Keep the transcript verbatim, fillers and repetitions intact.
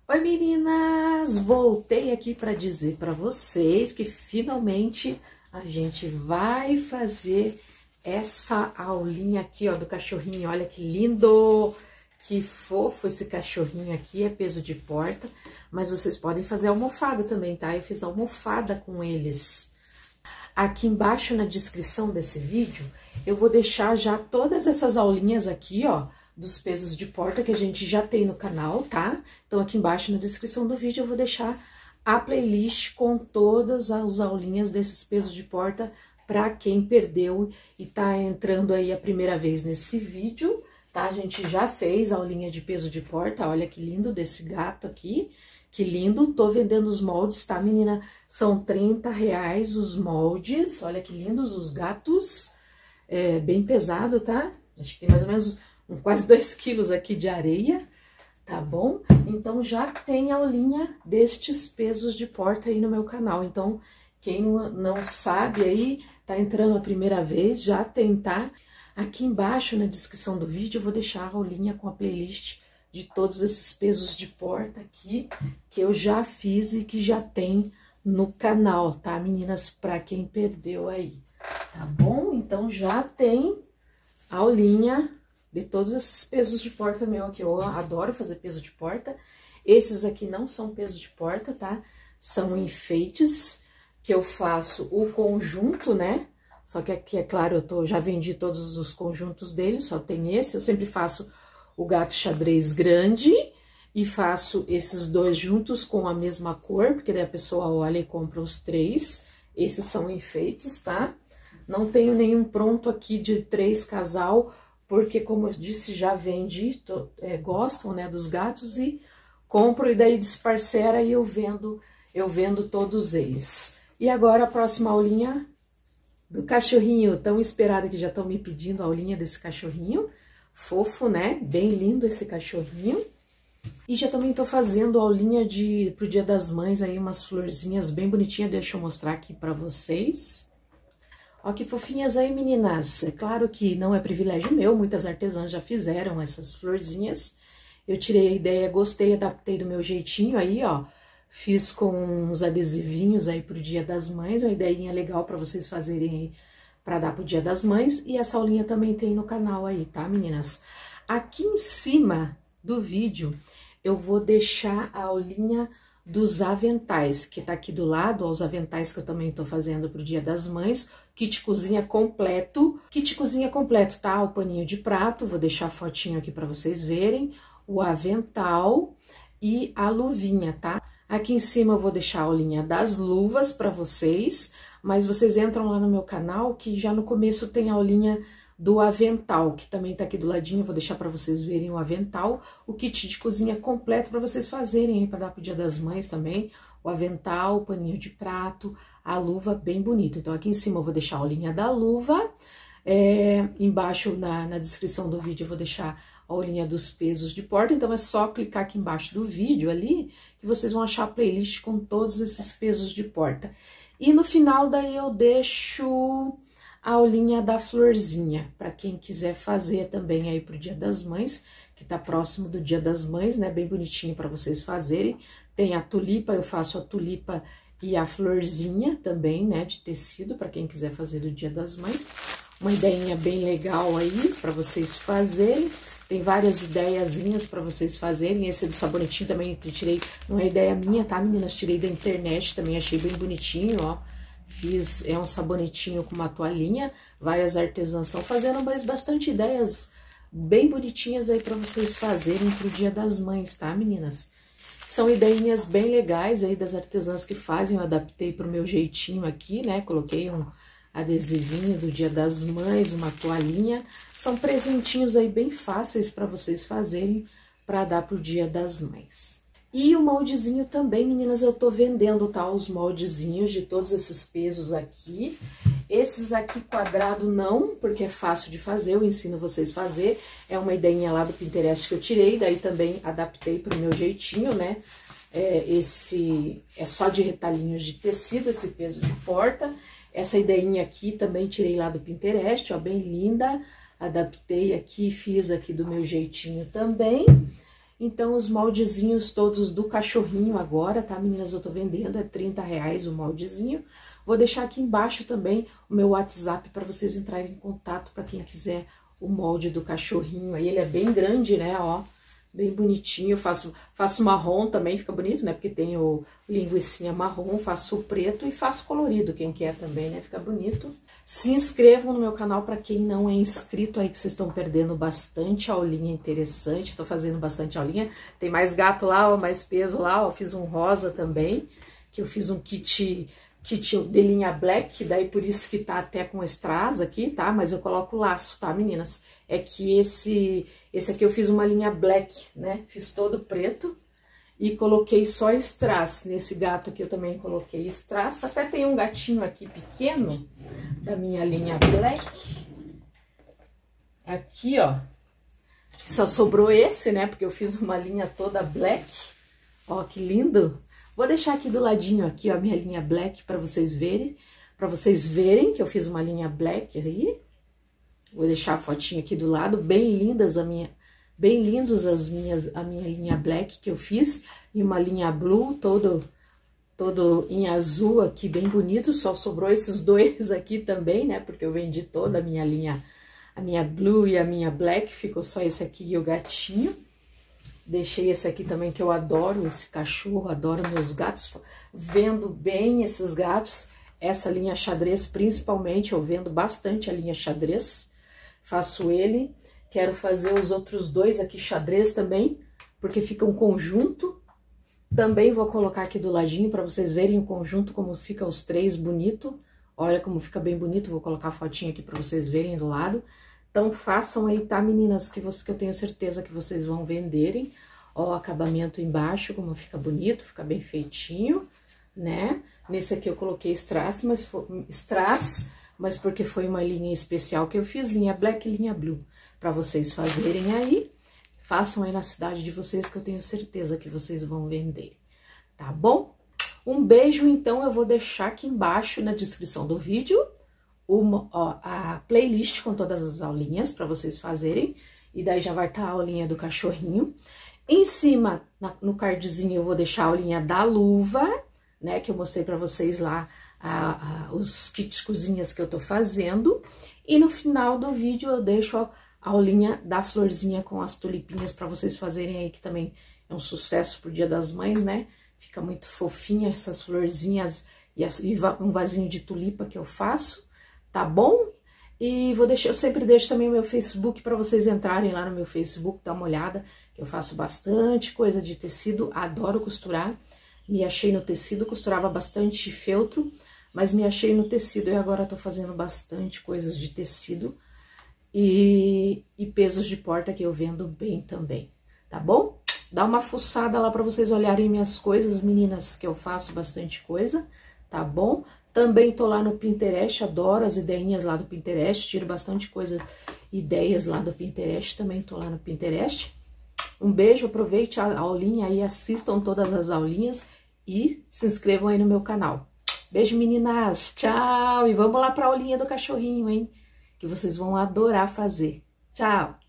Oi meninas, voltei aqui para dizer para vocês que finalmente a gente vai fazer essa aulinha aqui, ó, do cachorrinho. Olha que lindo, que fofo esse cachorrinho aqui, é peso de porta, mas vocês podem fazer almofada também, tá? Eu fiz almofada com eles. Aqui embaixo na descrição desse vídeo, eu vou deixar já todas essas aulinhas aqui, ó, dos pesos de porta que a gente já tem no canal, tá? Então, aqui embaixo na descrição do vídeo eu vou deixar a playlist com todas as aulinhas desses pesos de porta para quem perdeu e tá entrando aí a primeira vez nesse vídeo, tá? A gente já fez a aulinha de peso de porta, olha que lindo desse gato aqui, que lindo. Tô vendendo os moldes, tá, menina? São trinta reais os moldes, olha que lindos os gatos, é bem pesado, tá? Acho que tem mais ou menos quase dois quilos aqui de areia, tá bom? Então, já tem aulinha destes pesos de porta aí no meu canal. Então, quem não sabe aí, tá entrando a primeira vez, já tem, tá? Aqui embaixo, na descrição do vídeo, eu vou deixar a aulinha com a playlist de todos esses pesos de porta aqui, que eu já fiz e que já tem no canal, tá, meninas? Pra quem perdeu aí, tá bom? Então, já tem a aulinha de todos esses pesos de porta meu aqui. Eu adoro fazer peso de porta. Esses aqui não são peso de porta, tá? São enfeites que eu faço o conjunto, né? Só que aqui, é claro, eu tô, já vendi todos os conjuntos deles, só tem esse. Eu sempre faço o gato xadrez grande e faço esses dois juntos com a mesma cor, porque daí a pessoa olha e compra os três. Esses são enfeites, tá? Não tenho nenhum pronto aqui de três casal, porque, como eu disse, já vendi, tô, é, gostam, né, dos gatos e compro e daí desparcera e eu vendo, eu vendo todos eles. E agora a próxima aulinha do cachorrinho, tão esperada, que já estão me pedindo a aulinha desse cachorrinho, fofo, né, bem lindo esse cachorrinho. E já também tô fazendo aulinha de, pro Dia das Mães aí, umas florzinhas bem bonitinhas, deixa eu mostrar aqui pra vocês. Ó, que fofinhas aí, meninas. É claro que não é privilégio meu, muitas artesãs já fizeram essas florzinhas. Eu tirei a ideia, gostei, adaptei do meu jeitinho aí, ó. Fiz com uns adesivinhos aí pro Dia das Mães, uma ideinha legal pra vocês fazerem aí, pra dar pro Dia das Mães. E essa aulinha também tem no canal aí, tá, meninas? Aqui em cima do vídeo, eu vou deixar a aulinha dos aventais, que tá aqui do lado, ó, os aventais que eu também tô fazendo pro Dia das Mães, kit cozinha completo, kit cozinha completo, tá? O paninho de prato, vou deixar a fotinho aqui pra vocês verem, o avental e a luvinha, tá? Aqui em cima eu vou deixar a aulinha das luvas pra vocês, mas vocês entram lá no meu canal, que já no começo tem a aulinha do avental, que também tá aqui do ladinho, eu vou deixar pra vocês verem o avental, o kit de cozinha completo pra vocês fazerem aí, pra dar pro Dia das Mães também, o avental, o paninho de prato, a luva bem bonito. Então, aqui em cima eu vou deixar a aulinha da luva, é, embaixo na, na descrição do vídeo eu vou deixar a aulinha dos pesos de porta, então é só clicar aqui embaixo do vídeo ali, que vocês vão achar a playlist com todos esses pesos de porta. E no final daí eu deixo a aulinha da florzinha, para quem quiser fazer também aí pro Dia das Mães, que tá próximo do Dia das Mães, né, bem bonitinho para vocês fazerem. Tem a tulipa, eu faço a tulipa e a florzinha também, né, de tecido, para quem quiser fazer do Dia das Mães. Uma ideinha bem legal aí para vocês fazerem. Tem várias ideiazinhas para vocês fazerem. Esse do sabonetinho também eu tirei, não é ideia minha, tá, meninas? Tirei da internet também, achei bem bonitinho, ó. Fiz, é um sabonetinho com uma toalhinha, várias artesãs estão fazendo, mas bastante ideias bem bonitinhas aí para vocês fazerem pro Dia das Mães, tá, meninas? São ideinhas bem legais aí das artesãs que fazem, eu adaptei pro meu jeitinho aqui, né? Coloquei um adesivinho do Dia das Mães, uma toalhinha. São presentinhos aí bem fáceis para vocês fazerem para dar pro Dia das Mães. E o moldezinho também, meninas, eu tô vendendo, tá? Os moldezinhos de todos esses pesos aqui. Esses aqui quadrado não, porque é fácil de fazer, eu ensino vocês a fazer. É uma ideinha lá do Pinterest que eu tirei, daí também adaptei pro meu jeitinho, né? É, esse é só de retalhinhos de tecido, esse peso de porta. Essa ideinha aqui também tirei lá do Pinterest, ó, bem linda. Adaptei aqui, fiz aqui do meu jeitinho também. Então, os moldezinhos todos do cachorrinho agora, tá, meninas? Eu tô vendendo, é trinta reais o moldezinho. Vou deixar aqui embaixo também o meu WhatsApp para vocês entrarem em contato, para quem quiser o molde do cachorrinho. Aí ele é bem grande, né, ó, bem bonitinho. Eu faço, faço marrom também, fica bonito, né, porque tem o linguicinha marrom, faço o preto e faço colorido, quem quer também, né, fica bonito. Se inscrevam no meu canal para quem não é inscrito aí, que vocês estão perdendo bastante aulinha interessante. Estou fazendo bastante aulinha. Tem mais gato lá, ó, mais peso lá, ó. Fiz um rosa também, que eu fiz um kit, kit de linha black, daí por isso que tá até com strass aqui, tá? Mas eu coloco laço, tá, meninas? É que esse, esse aqui eu fiz uma linha black, né? Fiz todo preto. E coloquei só strass. Nesse gato aqui eu também coloquei strass. Até tem um gatinho aqui pequeno da minha linha black. Aqui, ó. Só sobrou esse, né? Porque eu fiz uma linha toda black. Ó, que lindo. Vou deixar aqui do ladinho aqui, ó, a minha linha black para vocês verem. Para vocês verem que eu fiz uma linha black aí. Vou deixar a fotinha aqui do lado. Bem lindas a minha... Bem lindos as minhas, a minha linha black que eu fiz, e uma linha blue, todo, todo em azul aqui, bem bonito. Só sobrou esses dois aqui também, né, porque eu vendi toda a minha linha, a minha blue e a minha black, ficou só esse aqui e o gatinho. Deixei esse aqui também, que eu adoro esse cachorro, adoro meus gatos, vendo bem esses gatos. Essa linha xadrez, principalmente, eu vendo bastante a linha xadrez, faço ele. Quero fazer os outros dois aqui xadrez também, porque fica um conjunto. Também vou colocar aqui do ladinho para vocês verem o conjunto, como fica os três bonito. Olha como fica bem bonito, vou colocar a fotinha aqui para vocês verem do lado. Então façam aí, tá, meninas, que, você, que eu tenho certeza que vocês vão venderem. Ó, o acabamento embaixo, como fica bonito, fica bem feitinho, né? Nesse aqui eu coloquei strass, mas, foi, strass, mas porque foi uma linha especial que eu fiz, linha black e linha blue. Para vocês fazerem aí, façam aí na cidade de vocês, que eu tenho certeza que vocês vão vender, tá bom? Um beijo, então, eu vou deixar aqui embaixo na descrição do vídeo uma, ó, a playlist com todas as aulinhas para vocês fazerem, e daí já vai estar a aulinha do cachorrinho. Em cima, na, no cardzinho, eu vou deixar a aulinha da luva, né, que eu mostrei para vocês lá, a, a, os kits cozinhas que eu tô fazendo, e no final do vídeo eu deixo a aulinha da florzinha com as tulipinhas para vocês fazerem aí, que também é um sucesso pro Dia das Mães, né? Fica muito fofinha essas florzinhas e, as, e um vasinho de tulipa que eu faço, tá bom? E vou deixar, eu sempre deixo também o meu Facebook para vocês entrarem lá no meu Facebook, dar uma olhada, que eu faço bastante coisa de tecido, adoro costurar. Me achei no tecido, costurava bastante feltro, mas me achei no tecido e agora tô fazendo bastante coisas de tecido. E, e pesos de porta que eu vendo bem também, tá bom? Dá uma fuçada lá para vocês olharem minhas coisas, meninas, que eu faço bastante coisa, tá bom? Também tô lá no Pinterest, adoro as ideinhas lá do Pinterest, tiro bastante coisa, ideias lá do Pinterest, também tô lá no Pinterest. Um beijo, aproveite a aulinha aí, assistam todas as aulinhas e se inscrevam aí no meu canal. Beijo, meninas, tchau! E vamos lá pra aulinha do cachorrinho, hein? Que vocês vão adorar fazer. Tchau!